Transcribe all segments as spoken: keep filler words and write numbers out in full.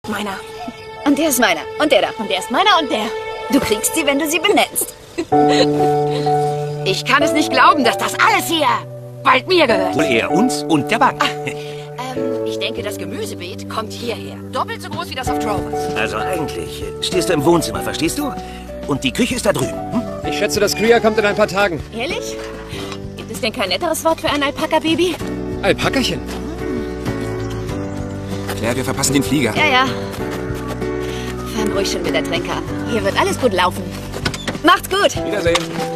Meiner. Und der ist meiner. Und der da. Und der ist meiner und der. Du kriegst sie, wenn du sie benennst. Ich kann es nicht glauben, dass das alles hier bald mir gehört. Wohl eher uns und der Bank. Ähm, ich denke, das Gemüsebeet kommt hierher. Doppelt so groß wie das auf Trovers. Also eigentlich stehst du im Wohnzimmer, verstehst du? Und die Küche ist da drüben. Hm? Ich schätze, das Kriya kommt in ein paar Tagen. Ehrlich? Gibt es denn kein netteres Wort für ein Alpaka-Baby? Alpakachen? Claire, wir verpassen den Flieger. Ja, ja. Fahren ruhig schon mit der Tränke ab. Hier wird alles gut laufen. Macht's gut. Wiedersehen.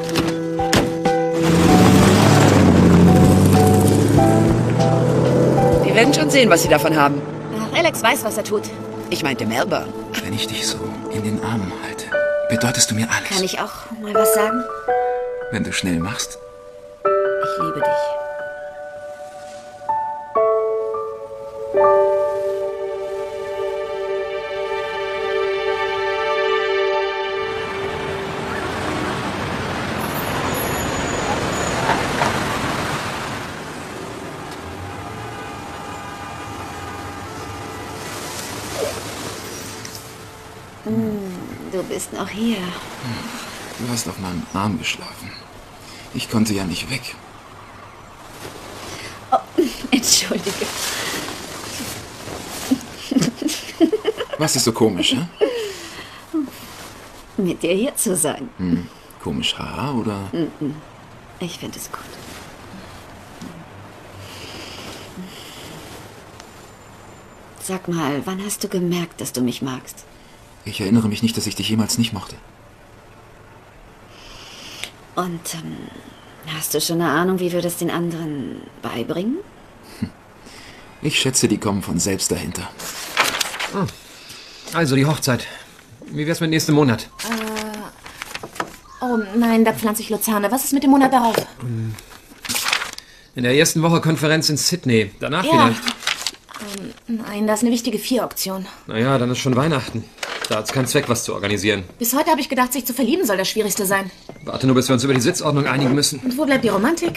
Wir werden schon sehen, was Sie davon haben. Ach, Alex weiß, was er tut. Ich meinte Melbourne. Wenn ich dich so in den Armen halte, bedeutest du mir alles. Kann ich auch mal was sagen? Wenn du schnell machst. Ich liebe dich. Du bist noch hier. Du hast auf meinem Arm geschlafen. Ich konnte ja nicht weg. Oh, entschuldige. Was ist so komisch, hä? Mit dir hier zu sein. Hm. Komisch Haar oder? Ich finde es gut. Sag mal, wann hast du gemerkt, dass du mich magst? Ich erinnere mich nicht, dass ich dich jemals nicht mochte. Und ähm, hast du schon eine Ahnung, wie wir das den anderen beibringen? Ich schätze, die kommen von selbst dahinter. Oh. Also die Hochzeit. Wie wär's mit nächstem Monat? Äh, oh nein, da pflanze ich Luzerne. Was ist mit dem Monat darauf? In der ersten Woche Konferenz in Sydney. Danach Ja. vielleicht. Ähm, nein, das ist eine wichtige Vier-Auktion. Naja, dann ist schon Weihnachten. Da hat's keinen Zweck, was zu organisieren. Bis heute habe ich gedacht, sich zu verlieben soll das Schwierigste sein. Warte nur, bis wir uns über die Sitzordnung einigen müssen. Und wo bleibt die Romantik?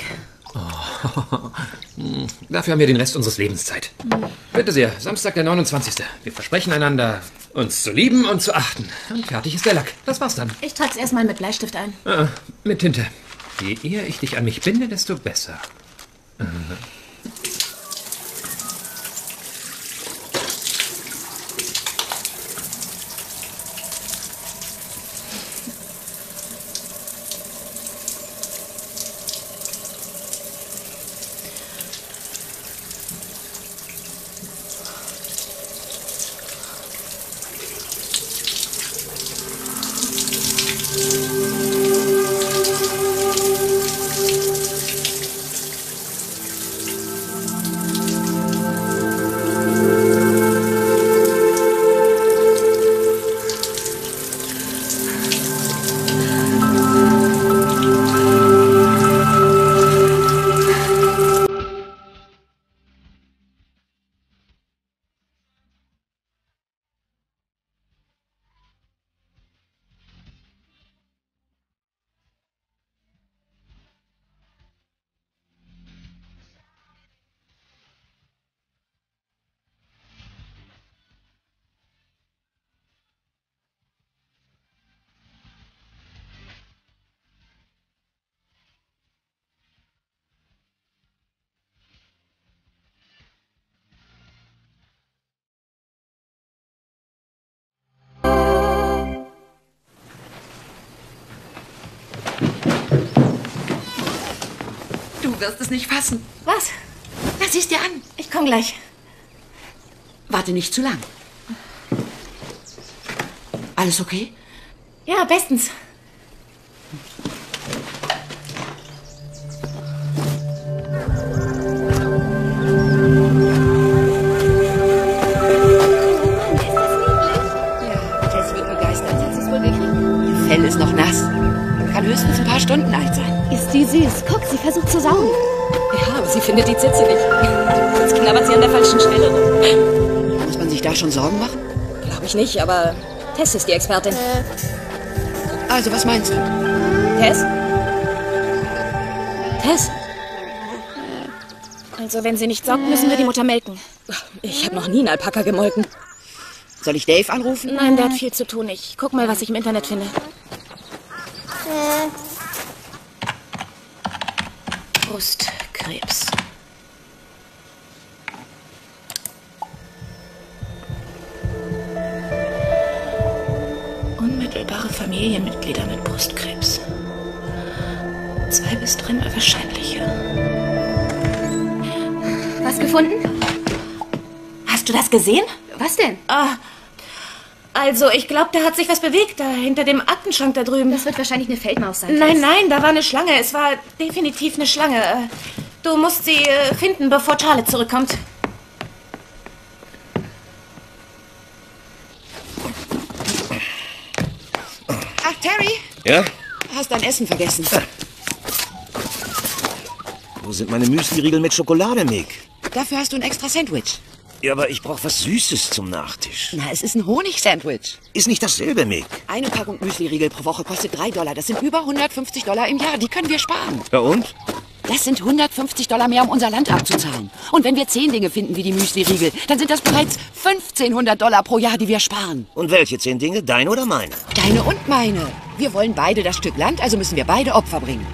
Hm, Dafür haben wir den Rest unseres Lebens Zeit. Bitte sehr, Samstag, der neunundzwanzigste Wir versprechen einander, uns zu lieben und zu achten. Und fertig ist der Lack. Das war's dann. Ich trag's erstmal mit Bleistift ein. Ah, mit Tinte. Je eher ich dich an mich binde, desto besser. Mhm. Du wirst es nicht fassen. Was? Na, sieh's dir an. Ich komm gleich. Warte nicht zu lang. Alles okay? Ja, bestens. Ihr Fell ist noch nass. Kann höchstens ein paar Stunden alt sein. Ist die süß. Guck, sie versucht zu saugen. Ja, aber sie findet die Zitze nicht. Jetzt knabbert sie an der falschen Stelle rum. Muss man sich da schon Sorgen machen? Glaube ich nicht, aber Tess ist die Expertin. Also, was meinst du? Tess? Tess? Also, wenn sie nicht saugt, müssen wir die Mutter melken. Ich habe noch nie einen Alpaka gemolken. Soll ich Dave anrufen? Nein, der hat viel zu tun. Ich guck mal, was ich im Internet finde. Brustkrebs. Unmittelbare Familienmitglieder mit Brustkrebs. Zwei bis dreimal wahrscheinlicher. Was gefunden? Hast du das gesehen? Was denn? Ah, also, ich glaube, da hat sich was bewegt, da hinter dem Aktenschrank da drüben. Das wird wahrscheinlich eine Feldmaus sein. Nein, nein, da war eine Schlange. Es war definitiv eine Schlange. Äh, Du musst sie äh, finden, bevor Charlotte zurückkommt. Ach, Terry, Ja? hast dein Essen vergessen. Wo sind meine Müsli-Riegel mit Schokolade, Mick? Dafür hast du ein extra Sandwich. Ja, aber ich brauche was Süßes zum Nachtisch. Na, es ist ein Honig-Sandwich. Ist nicht dasselbe, Mick. Eine Packung Müsli-Riegel pro Woche kostet drei Dollar. Das sind über hundertfünfzig Dollar im Jahr. Die können wir sparen. Ja und? Das sind hundertfünfzig Dollar mehr, um unser Land abzuzahlen. Und wenn wir zehn Dinge finden wie die Müsli-Riegel, dann sind das bereits fünfzehnhundert Dollar pro Jahr, die wir sparen. Und welche zehn Dinge? Deine oder meine? Deine und meine. Wir wollen beide das Stück Land, also müssen wir beide Opfer bringen.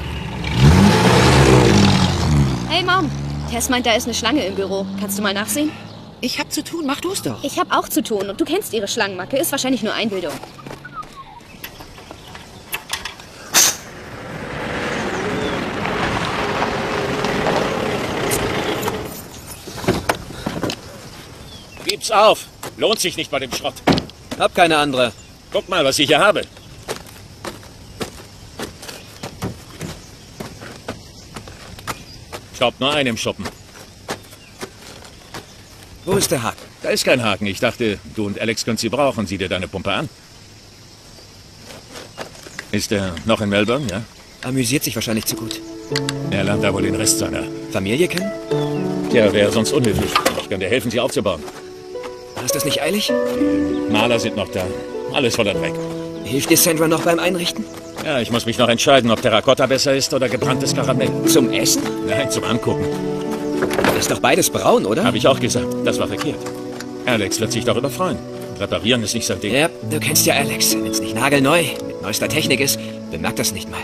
Hey Mom, Tess meint, da ist eine Schlange im Büro. Kannst du mal nachsehen? Ich hab zu tun, mach du's doch. Ich habe auch zu tun und du kennst ihre Schlangenmacke. Ist wahrscheinlich nur Einbildung. Gib's auf. Lohnt sich nicht bei dem Schrott. Hab keine andere. Guck mal, was ich hier habe. Staubt nur einen im Schuppen. Wo ist der Haken? Da ist kein Haken. Ich dachte, du und Alex könnt sie brauchen. Sieh dir deine Pumpe an. Ist er noch in Melbourne, ja? Amüsiert sich wahrscheinlich zu gut. Er lernt da wohl den Rest seiner Familie kennen? Tja, wäre sonst unhöflich. Ich kann dir helfen, sie aufzubauen. Ist das nicht eilig? Maler sind noch da. Alles voller Dreck. Hilft dir Sandra noch beim Einrichten? Ja, ich muss mich noch entscheiden, ob Terrakotta besser ist oder gebranntes Karamell. Zum Essen? Nein, zum Angucken. Ist doch beides braun, oder? Habe ich auch gesagt. Das war verkehrt. Alex wird sich darüber freuen. Reparieren ist nicht sein Ding. Ja, du kennst ja Alex. Wenn's nicht nagelneu, mit neuester Technik ist, bemerkt das nicht mal.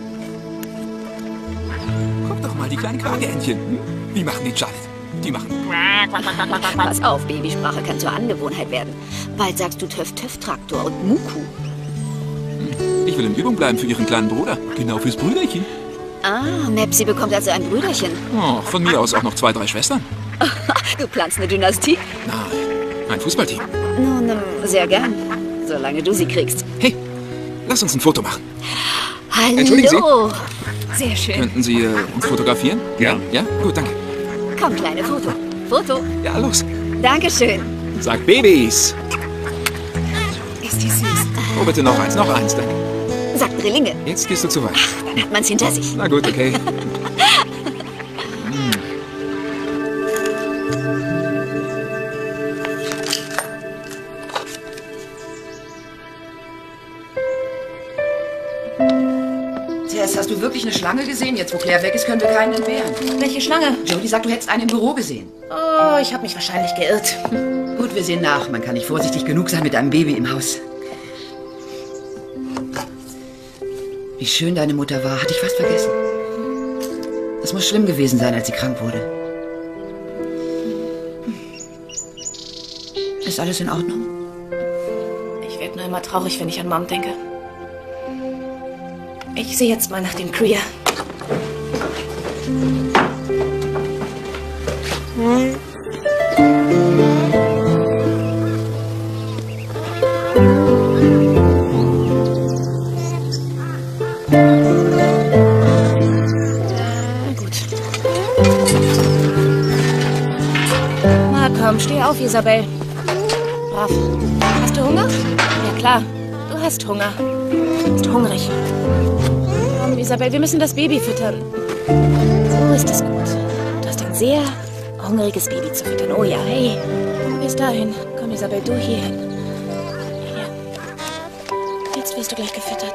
Guck doch mal, die kleinen Krageentchen. Hm? Wie machen die Charlotte? Die machen... Pass auf, Babysprache kann zur Angewohnheit werden. Bald sagst du Töff-Töff-Traktor und Muku. Ich will in Übung bleiben für ihren kleinen Bruder. Genau fürs Brüderchen. Ah, Mepsi bekommt also ein Brüderchen. Oh, von mir aus auch noch zwei, drei Schwestern. Du planst eine Dynastie? Nein, ein Fußballteam. Nun, ähm, sehr gern. Solange du sie kriegst. Hey, lass uns ein Foto machen. Hallo! Entschuldigen Sie. Sehr schön. Könnten Sie äh, uns fotografieren? Ja. Ja? Gut, danke. Komm, kleine Foto. Foto. Ja, los. Dankeschön. Sag Babys. Ist die süß. Oh, bitte noch eins, noch eins, danke. Sag Drillinge. Jetzt gehst du zu weit. Dann hat man's hinter sich. Na gut, okay. Tess, hast du wirklich eine Schlange gesehen? Jetzt, wo Claire weg ist, können wir keinen entbehren. Welche Schlange? Jody sagt, du hättest einen im Büro gesehen. Oh, ich habe mich wahrscheinlich geirrt. Gut, wir sehen nach. Man kann nicht vorsichtig genug sein mit einem Baby im Haus. Wie schön deine Mutter war, hatte ich fast vergessen. Das muss schlimm gewesen sein, als sie krank wurde. Ist alles in Ordnung? Ich werde nur immer traurig, wenn ich an Mom denke. Ich sehe jetzt mal nach dem Kriya. Na komm, steh auf, Isabel. Brav. Hast du Hunger? Ja klar, du hast Hunger. Du bist hungrig. Komm, Isabel, wir müssen das Baby füttern. So ist es gut. Du hast ein sehr hungriges Baby zu füttern. Oh ja, hey. Bis dahin. Komm, Isabel, du hierhin. Hier. Jetzt wirst du gleich gefüttert.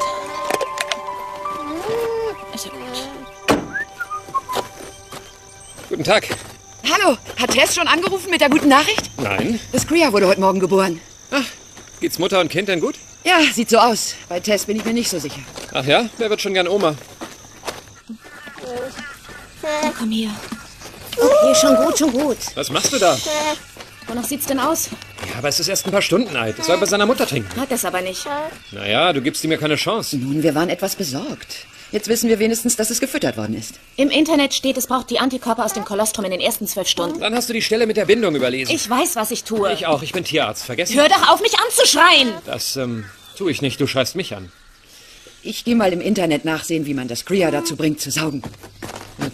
Ist ja gut. Guten Tag. Hallo, hat Tess schon angerufen mit der guten Nachricht? Nein. Das Kriya wurde heute Morgen geboren. Geht's Mutter und Kind denn gut? Ja, sieht so aus. Bei Tess bin ich mir nicht so sicher. Ach ja? Wer wird schon gern Oma? Na, komm hier. Okay, schon gut, schon gut. Was machst du da? Wonach sieht's denn aus? Ja, aber es ist erst ein paar Stunden alt. Es soll bei seiner Mutter trinken. Hat das aber nicht. Naja, du gibst ihm ja keine Chance. Nun, wir waren etwas besorgt. Jetzt wissen wir wenigstens, dass es gefüttert worden ist. Im Internet steht, es braucht die Antikörper aus dem Kolostrum in den ersten zwölf Stunden. Dann hast du die Stelle mit der Bindung überlesen. Ich weiß, was ich tue. Ich auch, ich bin Tierarzt. Vergessen? Hör doch auf, mich anzuschreien! Das, ähm, tue ich nicht. Du schreist mich an. Ich gehe mal im Internet nachsehen, wie man das Cria dazu bringt, zu saugen. Hm.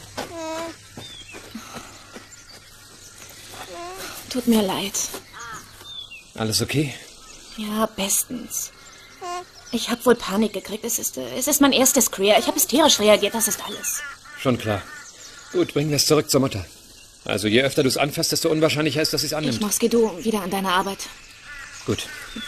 Tut mir leid. Alles okay? Ja, bestens. Ich habe wohl Panik gekriegt. Es ist, äh, es ist mein erstes Cria. Ich habe hysterisch reagiert, das ist alles. Schon klar. Gut, bringen wir es zurück zur Mutter. Also je öfter du es anfasst, desto unwahrscheinlicher ist, dass sie es annimmt. Ich mach's, geh du wieder an deine Arbeit. Gut.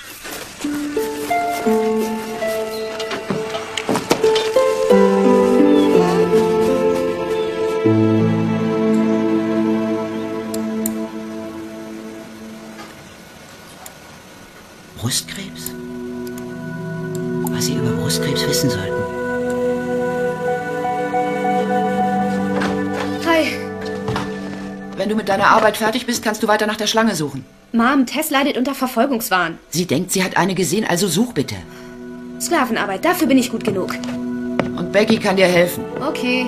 Brustkrebs? Was Sie über Brustkrebs wissen sollten. Hi. Wenn du mit deiner Arbeit fertig bist, kannst du weiter nach der Schlange suchen. Mom, Tess leidet unter Verfolgungswahn. Sie denkt, sie hat eine gesehen, also such bitte. Sklavenarbeit, dafür bin ich gut genug. Und Becky kann dir helfen. Okay.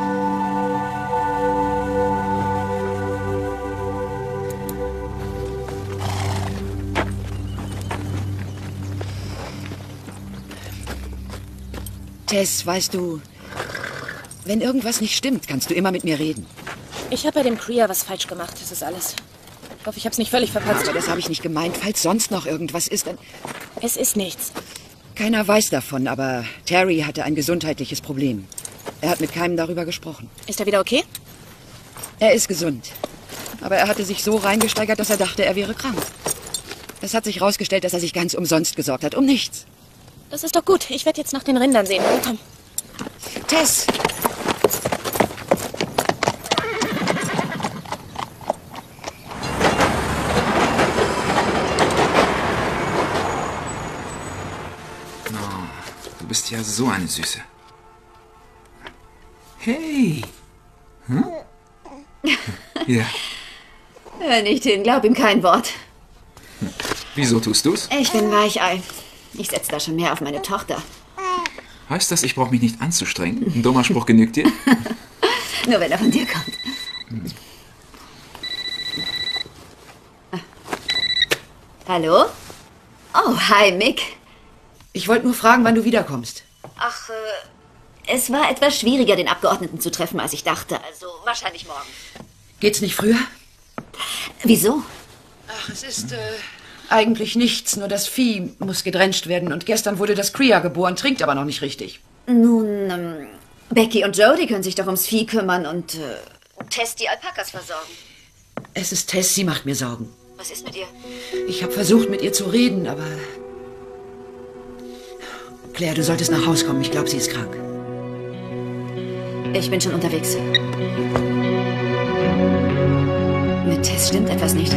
Tess, weißt du, wenn irgendwas nicht stimmt, kannst du immer mit mir reden. Ich habe bei dem Cria was falsch gemacht, das ist alles. Ich hoffe, ich habe es nicht völlig verpatzt. Aber das habe ich nicht gemeint. Falls sonst noch irgendwas ist, dann... Es ist nichts. Keiner weiß davon, aber Terry hatte ein gesundheitliches Problem. Er hat mit keinem darüber gesprochen. Ist er wieder okay? Er ist gesund. Aber er hatte sich so reingesteigert, dass er dachte, er wäre krank. Es hat sich herausgestellt, dass er sich ganz umsonst gesorgt hat. Um nichts. Das ist doch gut. Ich werde jetzt nach den Rindern sehen. Na, komm. Tess! Oh, du bist ja so eine Süße. Hey! Hm? Ja. Hör nicht hin, glaub ihm kein Wort. Wieso tust du's? Ich bin Weichei. Ich setze da schon mehr auf meine Tochter. Heißt das, ich brauche mich nicht anzustrengen? Ein dummer Spruch genügt dir? Nur wenn er von dir kommt. Ah. Hallo? Oh, hi, Mick. Ich wollte nur fragen, wann du wiederkommst. Ach, äh, es war etwas schwieriger, den Abgeordneten zu treffen, als ich dachte. Also wahrscheinlich morgen. Geht's nicht früher? Wieso? Ach, es ist, äh, eigentlich nichts. Nur das Vieh muss gedrencht werden. Und gestern wurde das Cria geboren, trinkt aber noch nicht richtig. Nun, ähm, Becky und Jody können sich doch ums Vieh kümmern und, äh, Tess die Alpakas versorgen. Es ist Tess, sie macht mir Sorgen. Was ist mit ihr? Ich habe versucht, mit ihr zu reden, aber... Claire, du solltest nach Hause kommen. Ich glaube, sie ist krank. Ich bin schon unterwegs. Mit Tess stimmt etwas nicht.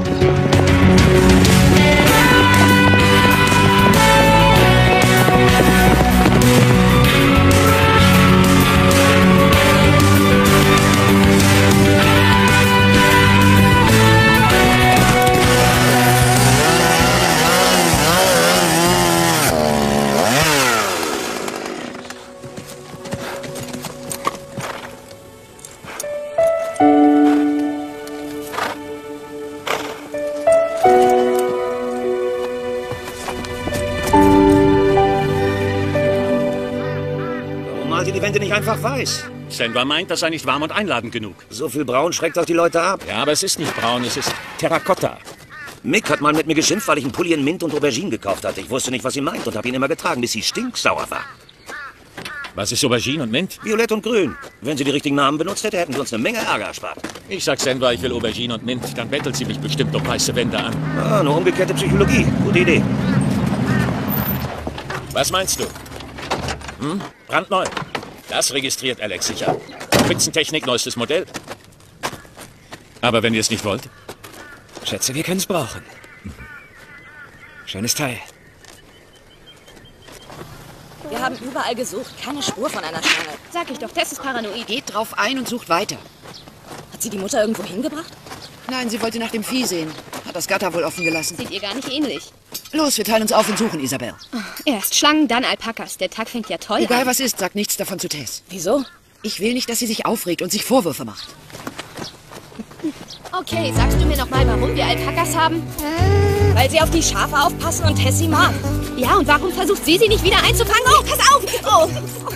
Nicht einfach weiß. Senwa meint, das sei nicht warm und einladend genug. So viel braun schreckt doch die Leute ab. Ja, aber es ist nicht braun, es ist Terrakotta. Mick hat mal mit mir geschimpft, weil ich einen Pulli in Mint und Aubergine gekauft hatte. Ich wusste nicht, was sie meint und habe ihn immer getragen, bis sie stinksauer war. Was ist Aubergine und Mint? Violett und Grün. Wenn sie die richtigen Namen benutzt hätte, hätten wir uns eine Menge Ärger erspart. Ich sag Senwa, ich will Aubergine und Mint. Dann bettelt sie mich bestimmt um weiße Wände an. Ah, eine umgekehrte Psychologie. Gute Idee. Was meinst du? Hm? Brandneu. Das registriert Alex sicher. Spitzentechnik, neuestes Modell. Aber wenn ihr es nicht wollt? Schätze, wir können es brauchen. Schönes Teil. Wir haben überall gesucht. Keine Spur von einer Schlange. Sag ich doch, Tess ist paranoid. Geht drauf ein und sucht weiter. Hat sie die Mutter irgendwo hingebracht? Nein, sie wollte nach dem Vieh sehen. Hat das Gatter wohl offen gelassen. Sieht ihr gar nicht ähnlich. Los, wir teilen uns auf und suchen, Isabel. Erst Schlangen, dann Alpakas. Der Tag fängt ja toll Egal an. was ist, sag nichts davon zu Tess. Wieso? Ich will nicht, dass sie sich aufregt und sich Vorwürfe macht. Okay, sagst du mir noch mal, warum wir Alpakas haben? Weil sie auf die Schafe aufpassen und Tess sie mag. Ja, und warum versucht sie, sie nicht wieder einzufangen? Oh, pass auf! Oh.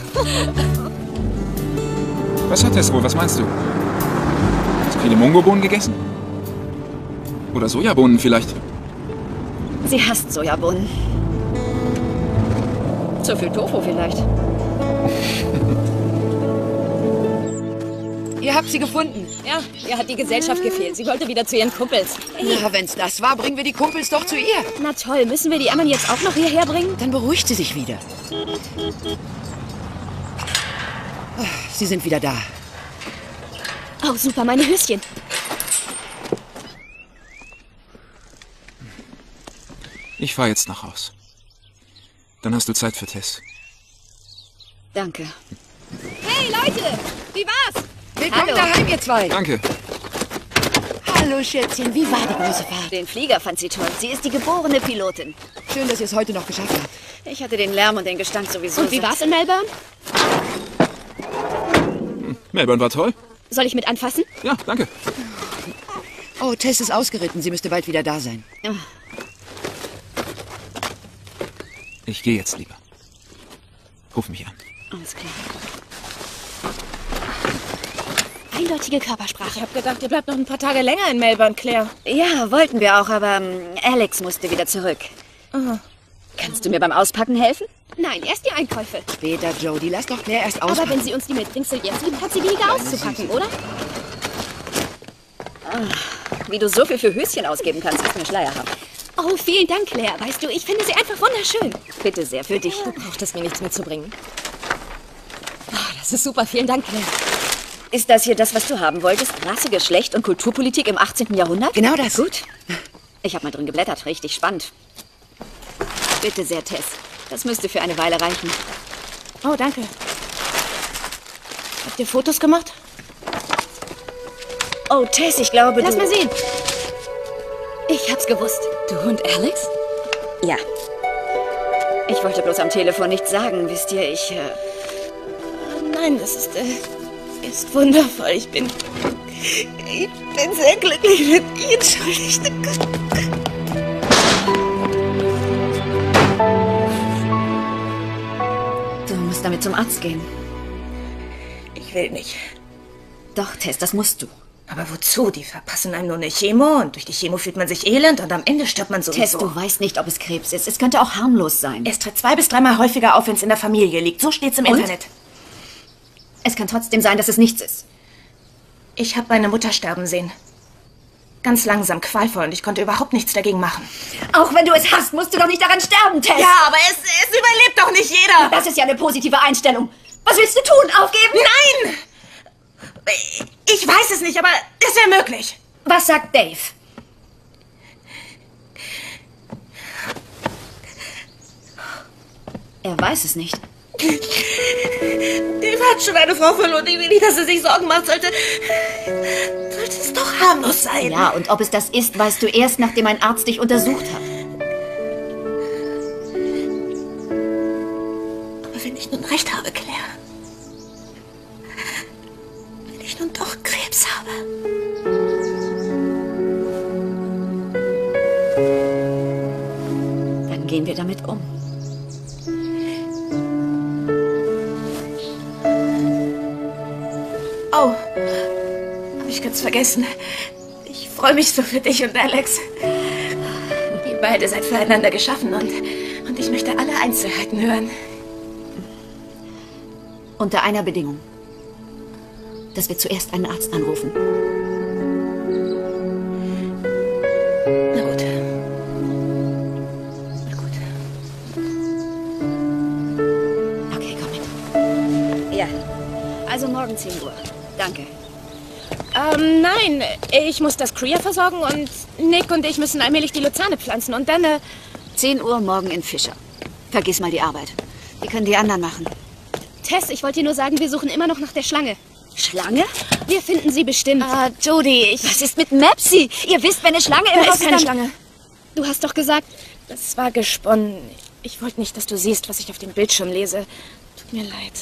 Was hat Tess wohl? Was meinst du? Hast du viele Mongobohnen gegessen? Oder Sojabohnen vielleicht? Sie hasst Sojabohnen. Zu viel Tofu vielleicht. Ihr habt sie gefunden. Ja, ihr hat die Gesellschaft gefehlt. Sie wollte wieder zu ihren Kumpels. Na, wenn's das war, bringen wir die Kumpels doch zu ihr. Na toll, müssen wir die Ammen jetzt auch noch hierher bringen? Dann beruhigt sie sich wieder. Oh, sie sind wieder da. Oh, super, meine Höschen. Ich fahr jetzt nach Haus. Dann hast du Zeit für Tess. Danke. Hey, Leute! Wie war's? Willkommen Hallo. daheim, ihr zwei. Danke. Hallo, Schätzchen. Wie war die große Fahrt? Den Flieger fand sie toll. Sie ist die geborene Pilotin. Schön, dass ihr es heute noch geschafft habt. Ich hatte den Lärm und den Gestank sowieso. Und wie satt. war's in Melbourne? Melbourne war toll. Soll ich mit anfassen? Ja, danke. Oh, Tess ist ausgeritten. Sie müsste bald wieder da sein. Oh, Ich gehe jetzt lieber. Ruf mich an. alles klar. Eindeutige Körpersprache. Ich hab gedacht, ihr bleibt noch ein paar Tage länger in Melbourne, Claire. Ja, wollten wir auch, aber ähm, Alex musste wieder zurück. Kannst du mir beim Auspacken helfen? Nein, erst die Einkäufe. Später, Jodie. Lass doch Claire erst Aber auspacken. wenn sie uns die Mitbringsel jetzt gibt, hat sie weniger auszupacken, oder? Wie du so viel für Höschen ausgeben kannst, ist mir schleierhaft. Oh, vielen Dank, Claire. Weißt du, ich finde sie einfach wunderschön. Bitte sehr, für dich. Du brauchtest mir nichts mitzubringen. Oh, das ist super. Vielen Dank, Claire. Ist das hier das, was du haben wolltest? Rasse, Geschlecht und Kulturpolitik im achtzehnten Jahrhundert? Genau das. Gut. Ich habe mal drin geblättert. Richtig spannend. Bitte sehr, Tess. Das müsste für eine Weile reichen. Oh, danke. Habt ihr Fotos gemacht? Oh, Tess, ich glaube, Lass du... mal sehen. Ich hab's gewusst. Du und Alex? Ja. Ich wollte bloß am Telefon nichts sagen, wisst ihr. Ich... Äh... Nein, das ist, äh, ist wundervoll. Ich bin... Ich bin sehr glücklich mit Ihnen. Entschuldigt. Du musst damit zum Arzt gehen. Ich will nicht. Doch, Tess, das musst du. Aber wozu? Die verpassen einem nur eine Chemo und durch die Chemo fühlt man sich elend und am Ende stirbt man sowieso. Tess, du weißt nicht, ob es Krebs ist. Es könnte auch harmlos sein. Es tritt zwei bis dreimal häufiger auf, wenn es in der Familie liegt. So steht's im Und? Internet. Es kann trotzdem sein, dass es nichts ist. Ich habe meine Mutter sterben sehen. Ganz langsam, qualvoll und ich konnte überhaupt nichts dagegen machen. Auch wenn du es hast, musst du doch nicht daran sterben, Tess. Ja, aber es, es überlebt doch nicht jeder. Das ist ja eine positive Einstellung. Was willst du tun? Aufgeben? Nein! Ich weiß es nicht, aber es wäre möglich. Was sagt Dave? Er weiß es nicht. Dave hat schon eine Frau verloren. Ich will nicht, dass er sich Sorgen macht. Sollte, sollte es doch harmlos sein. Ja, und ob es das ist, weißt du erst, nachdem ein Arzt dich untersucht hat. Aber wenn ich nun recht habe, Claire. Wenn ich nun doch Krebs habe. Dann gehen wir damit um. Oh, habe ich ganz vergessen. Ich freue mich so für dich und Alex. Ihr beide seid füreinander geschaffen und, und ich möchte alle Einzelheiten hören. Unter einer Bedingung. Dass wir zuerst einen Arzt anrufen. Na gut. Na gut. Okay, komm mit. Ja. Also morgen zehn Uhr. Danke. Ähm, nein, ich muss das Kriya versorgen und Nick und ich müssen allmählich die Luzerne pflanzen und dann, äh, zehn Uhr morgen in Fischer. Vergiss mal die Arbeit. Die können die anderen machen. Tess, ich wollte dir nur sagen, wir suchen immer noch nach der Schlange. Schlange? Wir finden sie bestimmt. Ah, Jody, ich... Was ist mit Mepsi? Ihr wisst, wenn eine Schlange im Da Haus ist keine dann- Schlange. Du hast doch gesagt... Das war gesponnen. Ich wollte nicht, dass du siehst, was ich auf dem Bildschirm lese. Tut mir leid.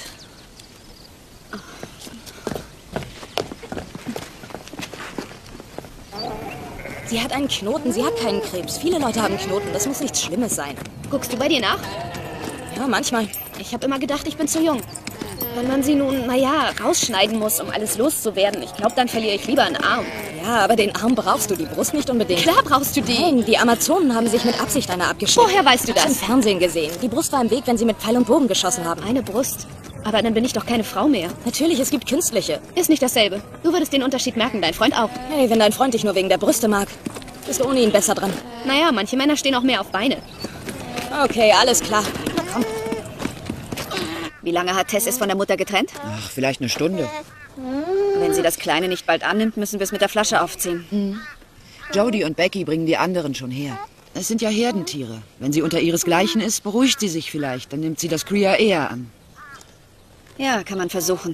Sie hat einen Knoten, sie hat keinen Krebs. Viele Leute haben Knoten, das muss nichts Schlimmes sein. Guckst du bei dir nach? Ja, manchmal. Ich habe immer gedacht, ich bin zu jung. Wenn man sie nun, naja, rausschneiden muss, um alles loszuwerden, ich glaube, dann verliere ich lieber einen Arm. Ja, aber den Arm brauchst du, die Brust nicht unbedingt. Klar brauchst du die. Nein, die Amazonen haben sich mit Absicht eine abgeschnitten. Woher weißt du Ich hab's das? im Fernsehen gesehen. Die Brust war im Weg, wenn sie mit Pfeil und Bogen geschossen haben. Eine Brust. Aber dann bin ich doch keine Frau mehr. Natürlich, es gibt künstliche. Ist nicht dasselbe. Du würdest den Unterschied merken, dein Freund auch. Hey, wenn dein Freund dich nur wegen der Brüste mag, bist du ohne ihn besser dran. Naja, manche Männer stehen auch mehr auf Beine. Okay, alles klar. Na komm. Wie lange hat Tess es von der Mutter getrennt? Ach, vielleicht eine Stunde. Wenn sie das Kleine nicht bald annimmt, müssen wir es mit der Flasche aufziehen. Hm. Jody und Becky bringen die anderen schon her. Es sind ja Herdentiere. Wenn sie unter ihresgleichen ist, beruhigt sie sich vielleicht. Dann nimmt sie das Kria eher an. Ja, kann man versuchen.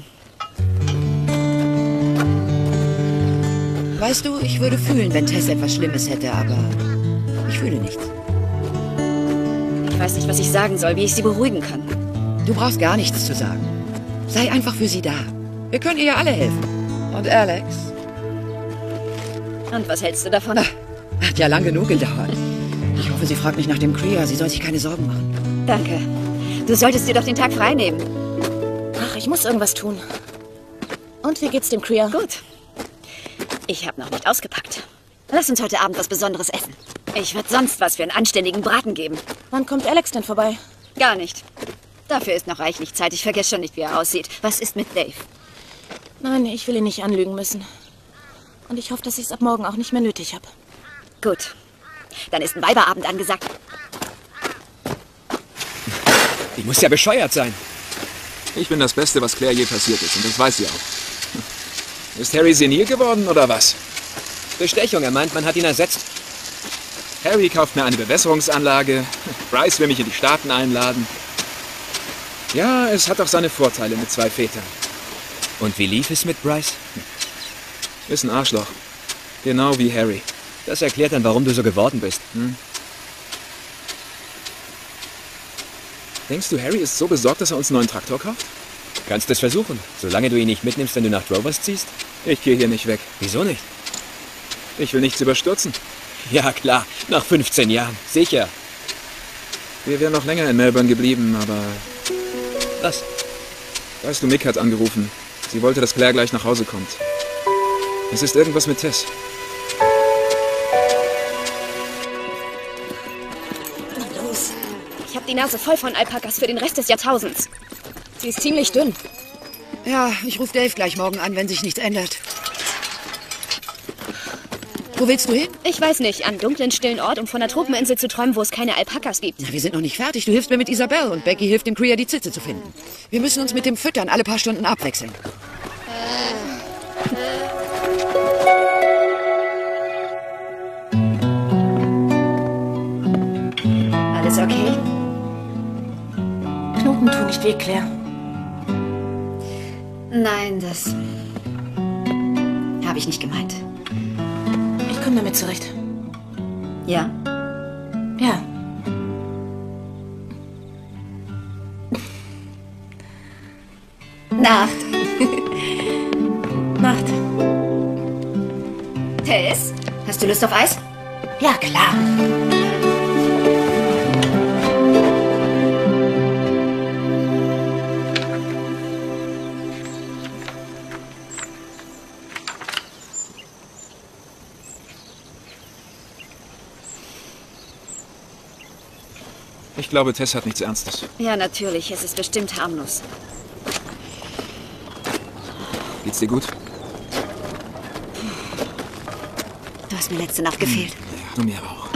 Weißt du, ich würde fühlen, wenn Tess etwas Schlimmes hätte, aber ich fühle nichts. Ich weiß nicht, was ich sagen soll, wie ich sie beruhigen kann. Du brauchst gar nichts zu sagen. Sei einfach für sie da. Wir können ihr ja alle helfen. Und Alex? Und was hältst du davon? Ach, hat ja lang genug gedauert. Ich hoffe, sie fragt nicht nach dem Kria. Sie soll sich keine Sorgen machen. Danke. Du solltest dir doch den Tag frei nehmen. Ach, ich muss irgendwas tun. Und wie geht's dem Kria? Gut. Ich habe noch nicht ausgepackt. Lass uns heute Abend was Besonderes essen. Ich würde sonst was für einen anständigen Braten geben. Wann kommt Alex denn vorbei? Gar nicht. Dafür ist noch reichlich Zeit. Ich vergesse schon nicht, wie er aussieht. Was ist mit Dave? Nein, ich will ihn nicht anlügen müssen. Und ich hoffe, dass ich es ab morgen auch nicht mehr nötig habe. Gut. Dann ist ein Weiberabend angesagt. Die muss ja bescheuert sein. Ich bin das Beste, was Claire je passiert ist. Und das weiß sie auch. Ist Harry senil geworden, oder was? Bestechung, er meint, man hat ihn ersetzt. Harry kauft mir eine Bewässerungsanlage. Bryce will mich in die Staaten einladen. Ja, es hat auch seine Vorteile mit zwei Vätern. Und wie lief es mit Bryce? Ist ein Arschloch. Genau wie Harry. Das erklärt dann, warum du so geworden bist. Hm? Denkst du, Harry ist so besorgt, dass er uns einen neuen Traktor kauft? Kannst es versuchen, solange du ihn nicht mitnimmst, wenn du nach Drovers ziehst. Ich gehe hier nicht weg. Wieso nicht? Ich will nichts überstürzen. Ja, klar. Nach fünfzehn Jahren. Sicher. Wir wären noch länger in Melbourne geblieben, aber... Was? Weißt du, Mick hat angerufen. Sie wollte, dass Claire gleich nach Hause kommt. Es ist irgendwas mit Tess. Na los. Ich habe die Nase voll von Alpakas für den Rest des Jahrtausends. Sie ist ziemlich dünn. Ja, ich rufe Dave gleich morgen an, wenn sich nichts ändert. Wo willst du hin? Ich weiß nicht, an dunklen, stillen Ort, um von der Tropeninsel zu träumen, wo es keine Alpakas gibt. Na, wir sind noch nicht fertig. Du hilfst mir mit Isabel und Becky hilft dem Kria, die Zitze zu finden. Wir müssen uns mit dem Füttern alle paar Stunden abwechseln. Alles okay? Knoten tun nicht weh, Claire. Nein, das habe ich nicht gemeint. Ich komme damit zurecht. Ja? Ja. Nacht. Nacht. Tess, hast du Lust auf Eis? Ja, klar. Ich glaube, Tess hat nichts Ernstes. Ja, natürlich. Es ist bestimmt harmlos. Geht's dir gut? Du hast mir letzte Nacht gefehlt. Ja, du mir auch.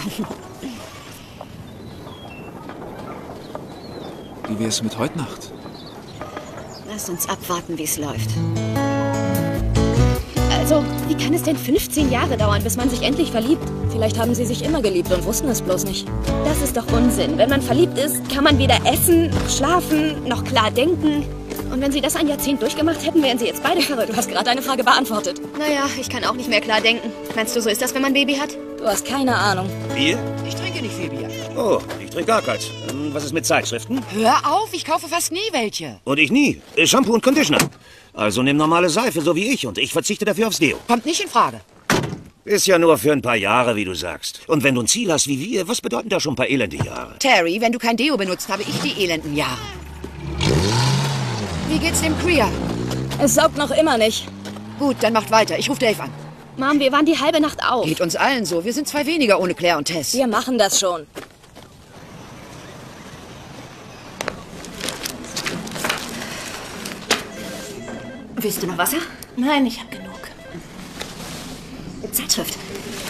Wie wär's mit heute Nacht? Lass uns abwarten, wie es läuft. Also, wie kann es denn fünfzehn Jahre dauern, bis man sich endlich verliebt? Vielleicht haben sie sich immer geliebt und wussten es bloß nicht. Das ist doch Unsinn. Wenn man verliebt ist, kann man weder essen, schlafen, noch klar denken. Und wenn sie das ein Jahrzehnt durchgemacht hätten, wären sie jetzt beide verrückt. Du hast gerade eine Frage beantwortet. Naja, ich kann auch nicht mehr klar denken. Meinst du, so ist das, wenn man ein Baby hat? Du hast keine Ahnung. Bier? Ich trinke nicht viel Bier. Oh, ich trinke gar keins. Ähm, was ist mit Zeitschriften? Hör auf, ich kaufe fast nie welche. Und ich nie. Äh, Shampoo und Conditioner. Also nimm normale Seife, so wie ich. Und ich verzichte dafür aufs Deo. Kommt nicht in Frage. Ist ja nur für ein paar Jahre, wie du sagst. Und wenn du ein Ziel hast wie wir, was bedeuten da schon ein paar elende Jahre? Terry, wenn du kein Deo benutzt, habe ich die elenden Jahre. Wie geht's dem Kriya? Es saugt noch immer nicht. Gut, dann macht weiter. Ich rufe Dave an. Mom, wir waren die halbe Nacht auf. Geht uns allen so. Wir sind zwei weniger ohne Claire und Tess. Wir machen das schon. Willst du noch Wasser? Nein, ich habe genug. Zeitschrift.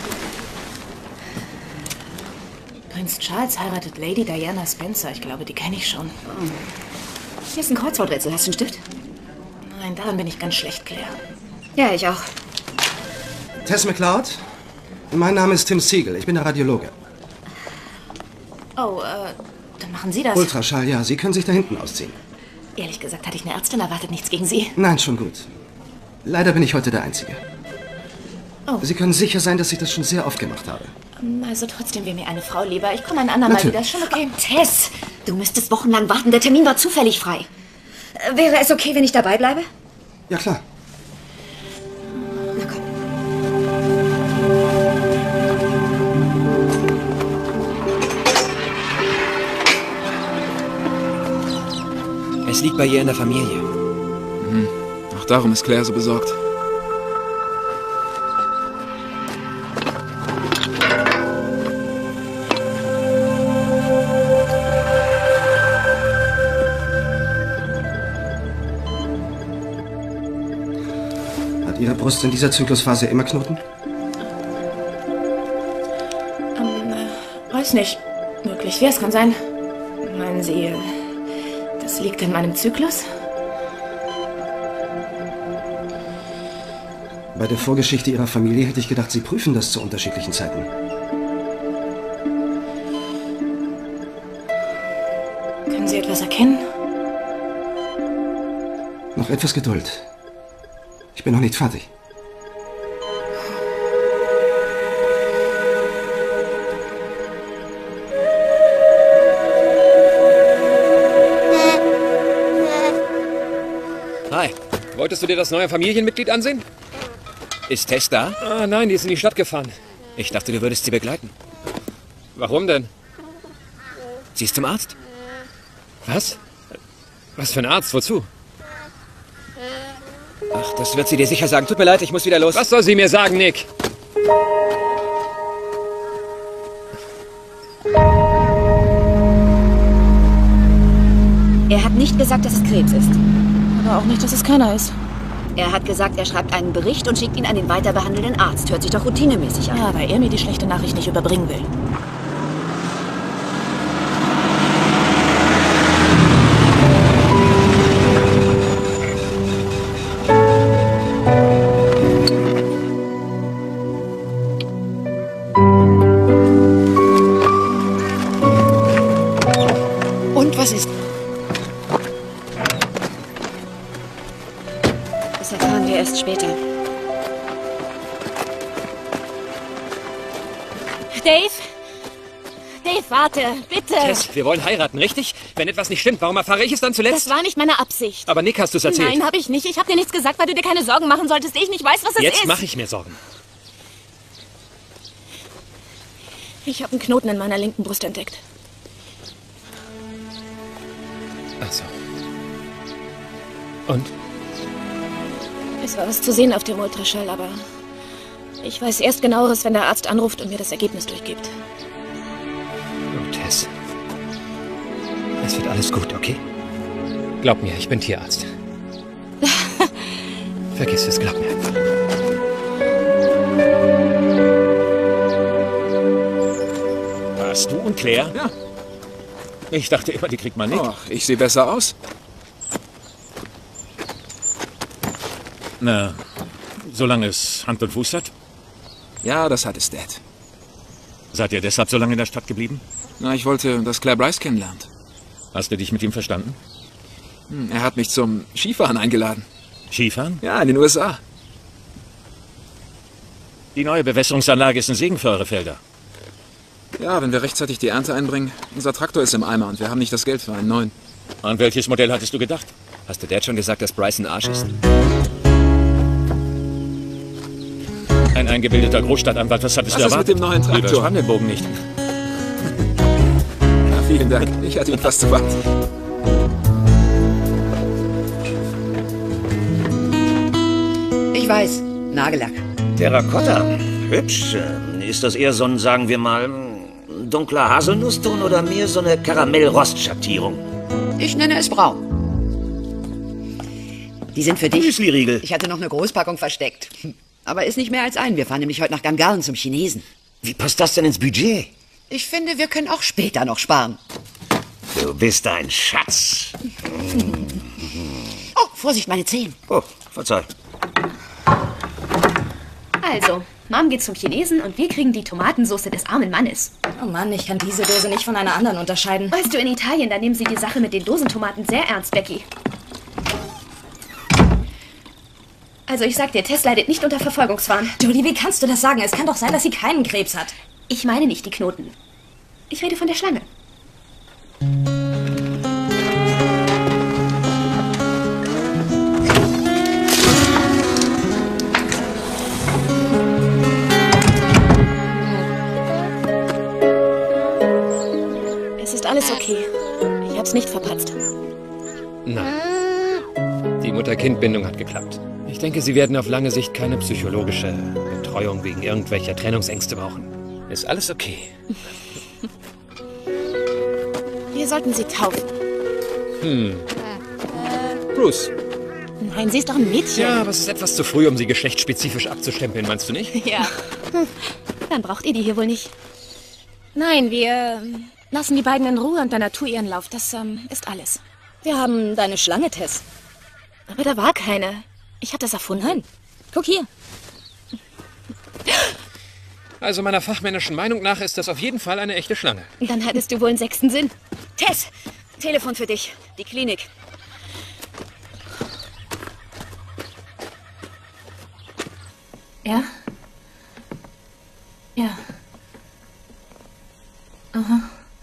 Prinz Charles heiratet Lady Diana Spencer. Ich glaube, die kenne ich schon. Hm. Hier ist ein Kreuzworträtsel. Hast du einen Stift? Nein, daran bin ich ganz schlecht, Claire. Ja, ich auch. Tess McLeod? Mein Name ist Tim Siegel. Ich bin der Radiologe. Oh, äh, dann machen Sie das. Ultraschall, ja. Sie können sich da hinten ausziehen. Ehrlich gesagt hatte ich eine Ärztin erwartet. Nichts gegen Sie. Nein, schon gut. Leider bin ich heute der Einzige. Oh. Sie können sicher sein, dass ich das schon sehr oft gemacht habe. Also trotzdem wäre mir eine Frau lieber. Ich komme ein andermal Natürlich. wieder. Ist schon okay. Oh, Tess, du müsstest wochenlang warten. Der Termin war zufällig frei. Äh, Wäre es okay, wenn ich dabei bleibe? Ja, klar. Na komm. Es liegt bei ihr in der Familie. Mhm. Auch darum ist Claire so besorgt. Hat Ihre Brust in dieser Zyklusphase immer Knoten? Ähm, äh, weiß nicht. Möglich wäre es, kann sein. Meinen Sie, äh, das liegt in meinem Zyklus? Bei der Vorgeschichte Ihrer Familie hätte ich gedacht, Sie prüfen das zu unterschiedlichen Zeiten. Können Sie etwas erkennen? Noch etwas Geduld. Ich bin noch nicht fertig. Hi. Wolltest du dir das neue Familienmitglied ansehen? Ist Tess da? Ah, nein, die ist in die Stadt gefahren. Ich dachte, du würdest sie begleiten. Warum denn? Sie ist zum Arzt. Was? Was für ein Arzt? Wozu? Ach, das wird sie dir sicher sagen. Tut mir leid, ich muss wieder los. Was soll sie mir sagen, Nick? Er hat nicht gesagt, dass es Krebs ist. Aber auch nicht, dass es keiner ist. Er hat gesagt, er schreibt einen Bericht und schickt ihn an den weiter behandelnden Arzt. Hört sich doch routinemäßig an. Ja, weil er mir die schlechte Nachricht nicht überbringen will. Und was ist? Das erfahren wir erst später. Dave? Dave, warte, bitte. Tess, wir wollen heiraten, richtig? Wenn etwas nicht stimmt, warum erfahre ich es dann zuletzt? Das war nicht meine Absicht. Aber Nick, hast du es erzählt? Nein, habe ich nicht. Ich habe dir nichts gesagt, weil du dir keine Sorgen machen solltest. Ich nicht weiß, was es ist. Jetzt mache ich mir Sorgen. Ich habe einen Knoten in meiner linken Brust entdeckt. Ach so. Und? Es war was zu sehen auf dem Ultraschall, aber ich weiß erst Genaueres, wenn der Arzt anruft und mir das Ergebnis durchgibt. Oh, Tess. Es wird alles gut, okay? Glaub mir, ich bin Tierarzt. Vergiss es, glaub mir einfach. Warst du und Claire? Ja. Ich dachte immer, die kriegt man nicht. Ach, ich sehe besser aus. Na, solange es Hand und Fuß hat. Ja, das hat es, Dad. Seid ihr deshalb so lange in der Stadt geblieben? Na, ich wollte, dass Claire Bryce kennenlernt. Hast du dich mit ihm verstanden? Hm, er hat mich zum Skifahren eingeladen. Skifahren? Ja, in den U S A. Die neue Bewässerungsanlage ist ein Segen für eure Felder. Ja, wenn wir rechtzeitig die Ernte einbringen. Unser Traktor ist im Eimer und wir haben nicht das Geld für einen neuen. An welches Modell hattest du gedacht? Hast du Dad schon gesagt, dass Bryce ein Arsch ist? Ein eingebildeter Großstadtanwalt, was hattest Was du ist erwartet? mit dem neuen Traktor? Überspann den Bogen nicht. Ja, vielen Dank. Ich hatte ihn fast zu weit. Ich weiß, Nagellack. Terrakotta. Hübsch. Ist das eher so ein, sagen wir mal, dunkler Haselnusston oder mehr so eine Karamell-Rostschattierung? Ich nenne es braun. Die sind für dich. Müsli-Riegel. Ich hatte noch eine Großpackung versteckt. Aber ist nicht mehr als ein. Wir fahren nämlich heute nach Gangaren zum Chinesen. Wie passt das denn ins Budget? Ich finde, wir können auch später noch sparen. Du bist ein Schatz. Oh, Vorsicht, meine Zehen. Oh, verzeih. Also, Mom geht zum Chinesen und wir kriegen die Tomatensauce des armen Mannes. Oh Mann, ich kann diese Dose nicht von einer anderen unterscheiden. Weißt du, in Italien, da nehmen sie die Sache mit den Dosentomaten sehr ernst, Becky. Also ich sag dir, Tess leidet nicht unter Verfolgungswahn. Julie, wie kannst du das sagen? Es kann doch sein, dass sie keinen Krebs hat. Ich meine nicht die Knoten. Ich rede von der Schlange. Es ist alles okay. Ich hab's nicht verpatzt. Nein. Die Mutter-Kind-Bindung hat geklappt. Ich denke, Sie werden auf lange Sicht keine psychologische Betreuung wegen irgendwelcher Trennungsängste brauchen. Ist alles okay. Wir sollten sie taufen. Hm. Bruce. Nein, sie ist doch ein Mädchen. Ja, aber es ist etwas zu früh, um sie geschlechtsspezifisch abzustempeln, meinst du nicht? Ja. Dann braucht ihr die hier wohl nicht. Nein, wir lassen die beiden in Ruhe und der Natur ihren Lauf. Das ähm, ist alles. Wir haben deine Schlange, Tess. Aber da war keine. Ich hab das erfunden. Nein. Guck hier. Also meiner fachmännischen Meinung nach ist das auf jeden Fall eine echte Schlange. Dann hattest du wohl einen sechsten Sinn. Tess, Telefon für dich. Die Klinik. Ja? Ja. Aha.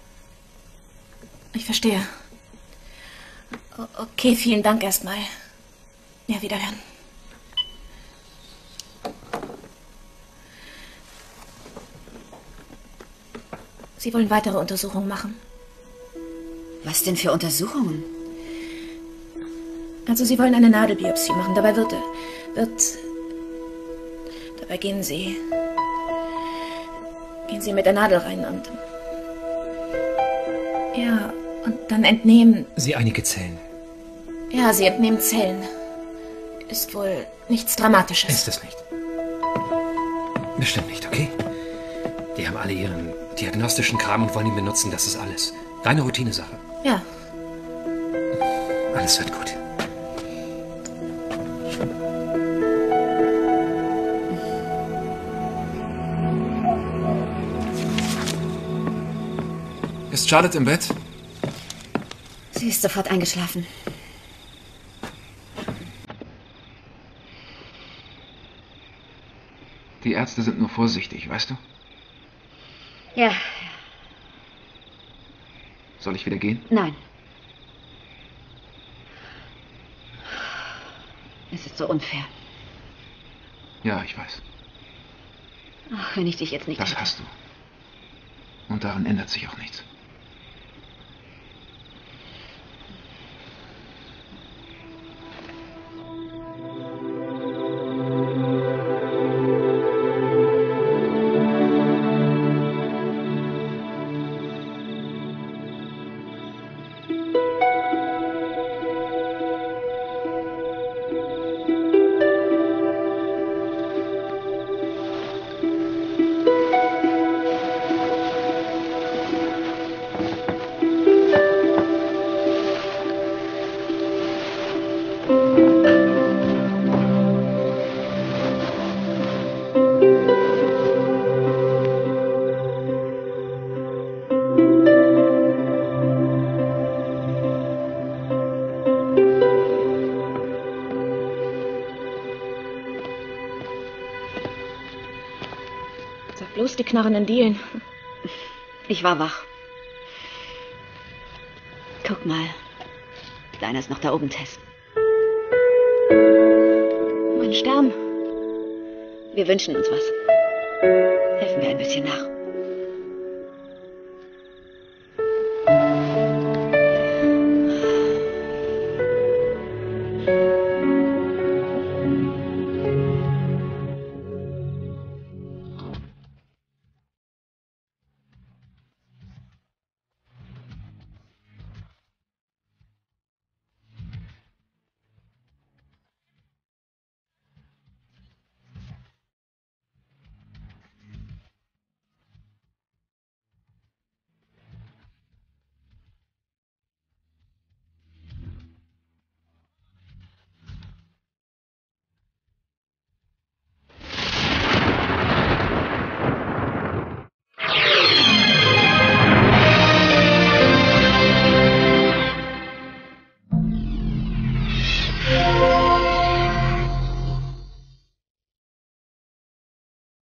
Ich verstehe. O- Okay, vielen Dank erstmal. Ja, wiederhören. Sie wollen weitere Untersuchungen machen. Was denn für Untersuchungen? Also, Sie wollen eine Nadelbiopsie machen. Dabei wird... wird... Dabei gehen Sie... Gehen Sie mit der Nadel rein und... Ja, und dann entnehmen... Sie einige Zellen. Ja, Sie entnehmen Zellen. Ist wohl nichts Dramatisches. Ist es nicht. Bestimmt nicht, okay? Die haben alle ihren diagnostischen Kram und wollen ihn benutzen, das ist alles. Reine Routinesache. Ja. Alles wird gut. Ist Charlotte im Bett? Sie ist sofort eingeschlafen. Die Ärzte sind nur vorsichtig, weißt du? Ja, Soll ich wieder gehen? nein. Es ist so unfair. Ja, ich weiß. Ach, wenn ich dich jetzt nicht... Das hast du. Und daran ändert sich auch nichts. knarrenden Dielen. Ich war wach. Guck mal. Deiner ist noch da oben, Tess. Mein Stern. Wir wünschen uns was. Helfen wir ein bisschen nach.